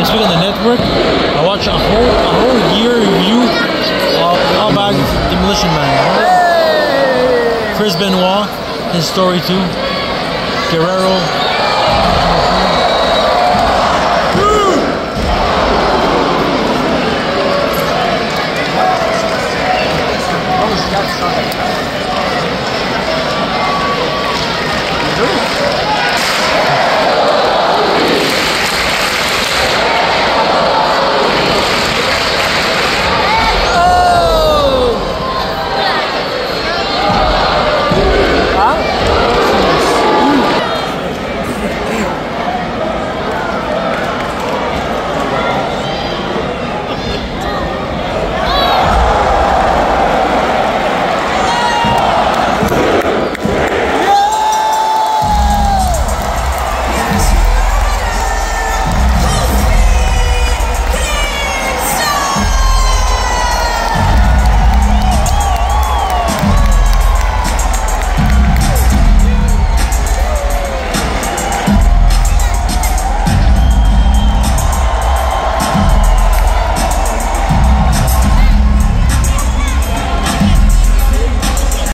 last week on the network. I watched a whole year review of Outback Demolition Man. Chris Benoit, his story too. Guerrero.